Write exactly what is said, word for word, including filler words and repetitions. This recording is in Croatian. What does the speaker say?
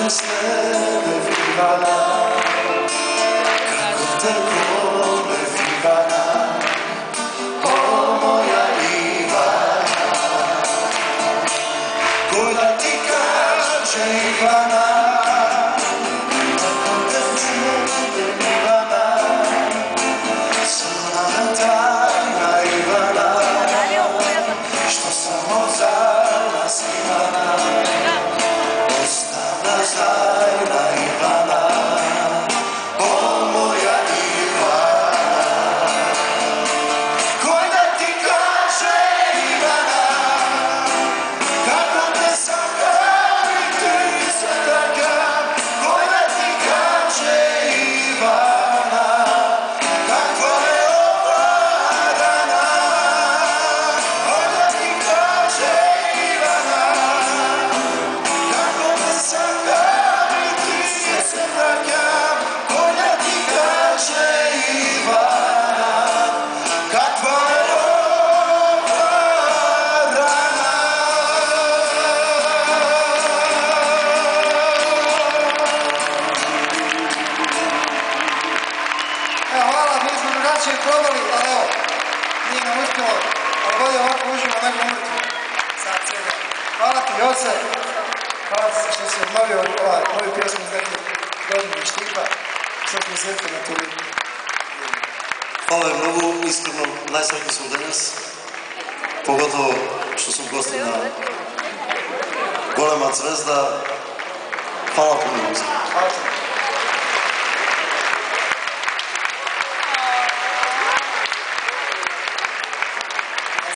bez tebe Ivana, kako te vole Ivana, o moja Ivana, ko da ti kaže Ivana, kako te vole Ivana, sama tajna Ivana, što samo za nas Ivana, ostavlja tajna Ivana, o moja Ivana, ko da ti kaže Ivana, kako te sakraviti se takav, ko da ti kaže Ivana, kakva je ova rana, ko da ti kaže Ivana, kako te sakraviti se takav, ko da ti kaže Ivana, kakva je ova rana. Evo, hvala, mi smo drugačije probali, ali evo, nije nam uspjelo, ali bolje ovako uživo nego umrtvo. Sad cijelo. Hvala ti, Joce, hvala ti što si obnovio ovaj, moju pjesmu iz nekih godina štipa, što smo sretili na turi. Hvala je mnogo, iskreno, najsretniji sam danas, pogotovo što sam gosti na Golema Zvezda. Hvala puno. Hvala ti.